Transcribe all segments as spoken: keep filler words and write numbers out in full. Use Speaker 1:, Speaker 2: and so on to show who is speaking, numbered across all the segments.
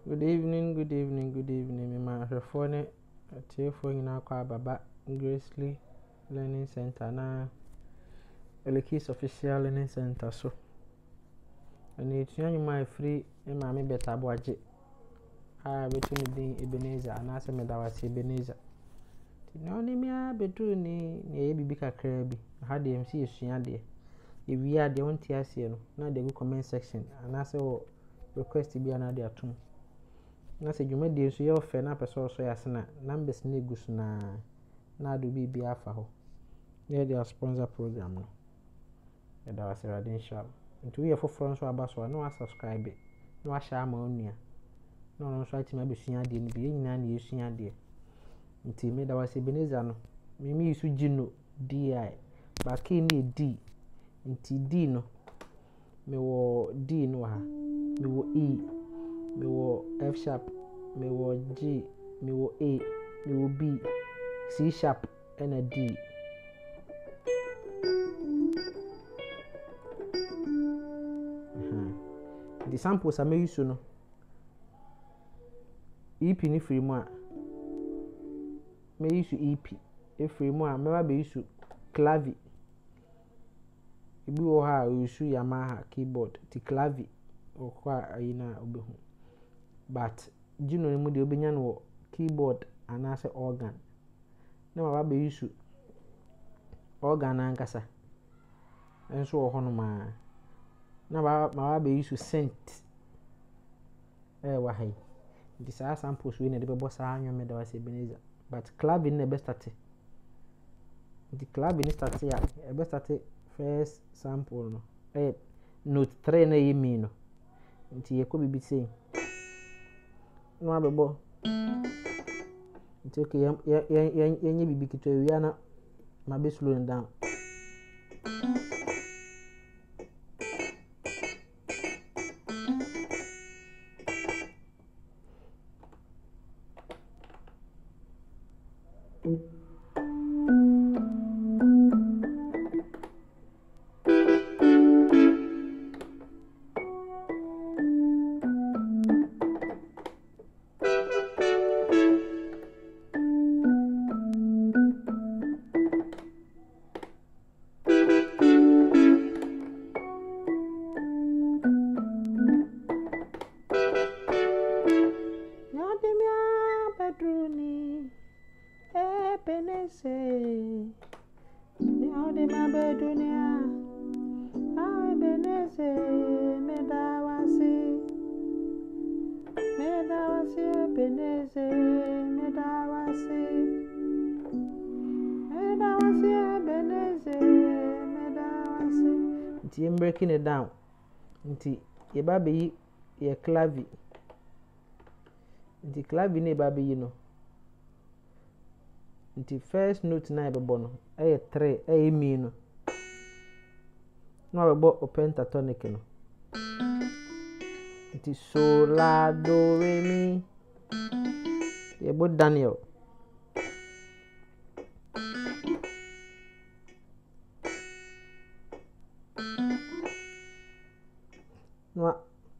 Speaker 1: Good evening, good evening, good evening. My phone a telephone in our Baba Gracely Learning Center na Elikeys official learning center so. And it's young my free and my better Aboagye. I between the Ebenezer and I said Meda Wase Ebenezer. No name ya between ni e bibi kakra bi. Ha de M C esua de. E wi ade won ti ase no. Na de go comment section and I say request bi ana de atum. Na se dwuma de so ye ofe na person so ya sena numbers na egusu na na do bi bi afa ho. Ye their sponsor program no. E da was inshallah. Nti we for front so aba so na subscribe. Na wa share ma onua. Na no so atima be sua de ni bi nyina na yesua de. Nti Meda Wase Ebenezer no. Me me isu gino D I. Ba ke ni D. Nti D no. Me wo D no ha. Me wo E. Me wo F sharp, me wo G, me wo A, me wo B, C sharp, and a D. Uh-huh. The samples I may use no. E P ni free mo. May use E P. If free mo, may be use clavi. Ibi wo ha use Yamaha keyboard. Ti clavi okwa ayina obehu. But Gino ni mudi obenya no keyboard anase organ. Na ma ba be use organ ankasa. Enso wo hono ma. Na ba ma ba be use synth. Eh wa hai. Di sa samples we na de be bossa anyo Meda Wase Ebenezer. But clavi na be start. Di clavi ni start ya. E be start first sample no. Eh note three na yemi no. Nti ye ko bibi sei. No abebo. Nti okay ya ya ya yenye bibi kitwa wi ana ma be slow down. Ebenezer, now de ma bedunia. Ebenezer, Meda Wase, Meda Wase, Ebenezer, Meda Wase, Meda Wase, Ebenezer, Meda Wase. Nti I'm breaking it down. Nti ye ba be ye clavi. Nti clavi ne ba be yi no. Nti first note na ebebo no eh three eh mi no no abebo o pentatonic no. Nti so la do re mi yebo Daniel no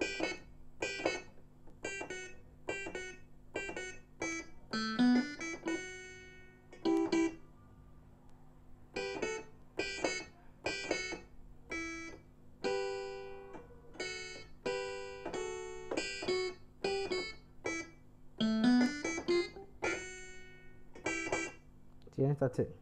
Speaker 1: Tiens, that's it.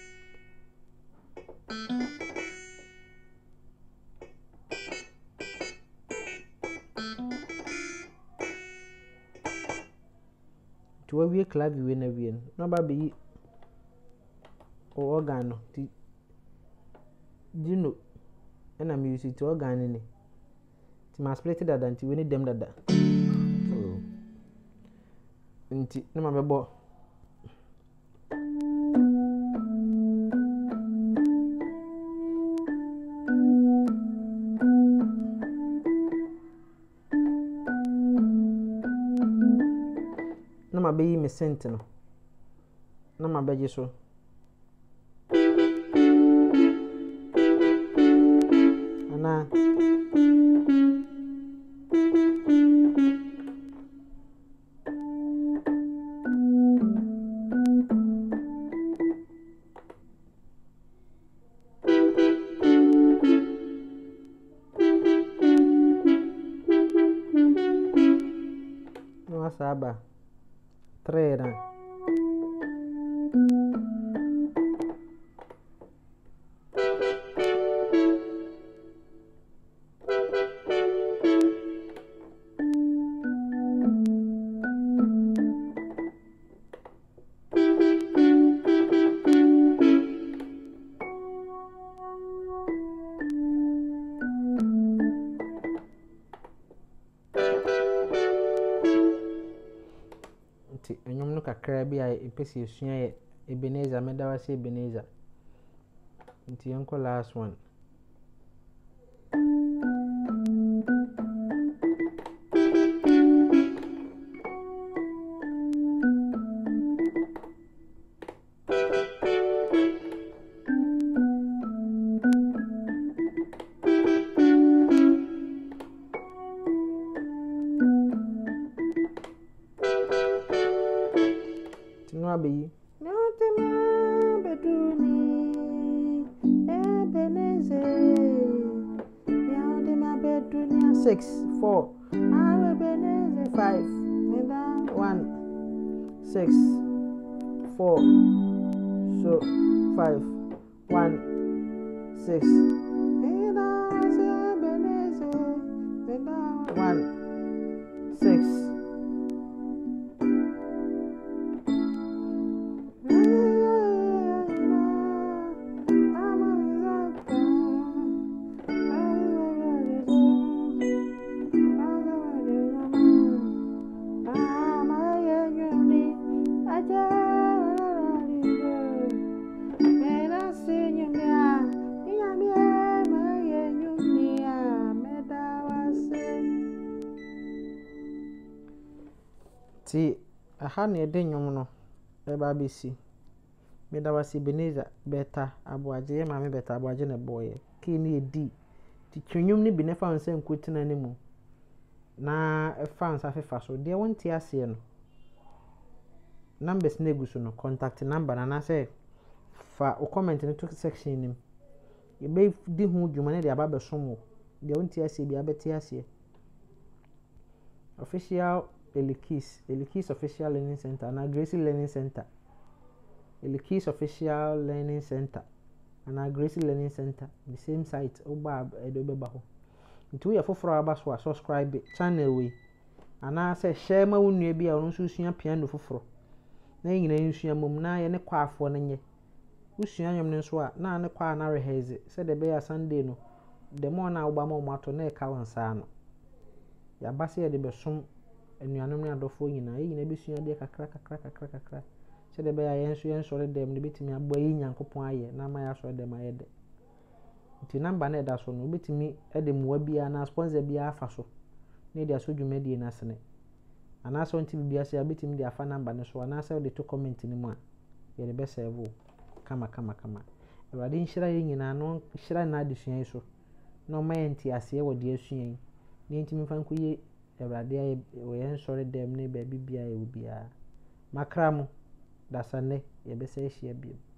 Speaker 1: To a wee clavi win a win. No baby organ. Gino and I'm using to organ in it. My split that until we need them that. So, no matter what. Na ma be yi me sentinel na ma beje so ana what's aba three na enyom no kakra bi a epesi esua ye Ebenezer Meda Wase Ebenezer nti yanko last one Abayi Notima beduni Ebenezer Notima beduni six four Ebenezer five Meda one six four so five one six Meda Ebenezer Meda one six ti aha na ede nyom no eba besi Meda Wase Ebenezer beta Aboagye ma me beta Aboagye na boye ki ni edi ti twanyom ni bi ne fa nsa nkotina ne mu na e fa nsa fefa so de wonti ase no numbers na eguso no contact number na na say fa o comment no to section nim ye be di hu dwuma ne de aba be somo de wonti ase bi abeti ase official Elikeys Elikeys Official Learning Center na Grace Learning Center Elikeys Official Learning Center na Grace Learning Center the same site oba edo beba ho nti we foforo aba so subscribe channel we ana say share ma wonu bia onu so sua piano foforo na nyina nsua mom na ye ne kwafo na nye usua nyom ne so a na ne kwa na rehearse say the be Sunday no the more na oba ma mato na e ka wansa no ya base ye de be som enuanom ne adofo nyina ye nyina besua de kakra kakra kakra kakra se de be ya yenso yenso re dem ne betimi agba yi nyankopon aye na ma ya so dem aye de nti number na eda so no betimi e de muwa bia na sponsor bia afa so ne dia so dwumadi na sene ana so nti bia se betimi de afa number ne so ana se de to comment ni mu a ye de be save kama kama kama ewade nhira ye nyina no hira na adesua yi so no ma enti ase wo de asua yi ne ntimi fa nkoye ewade aye wo yenso re dem ne ba bibia ye bia makramo dasane ye be se ehia bia